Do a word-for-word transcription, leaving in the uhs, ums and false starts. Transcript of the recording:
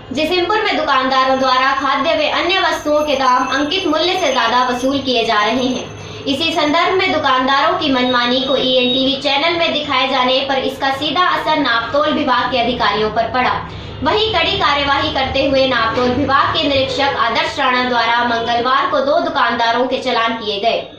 जिसिमपुर में दुकानदारों द्वारा खाद्य व अन्य वस्तुओं के दाम अंकित मूल्य से ज्यादा वसूल किए जा रहे हैं। इसी संदर्भ में दुकानदारों की मनमानी को ई एन टीवी चैनल में दिखाए जाने पर इसका सीधा असर नापतोल विभाग के अधिकारियों पर पड़ा। वहीं कड़ी कार्यवाही करते हुए नापतोल विभाग के निरीक्षक आदर्श राणा द्वारा मंगलवार को दो दुकानदारों के चालान किए गए।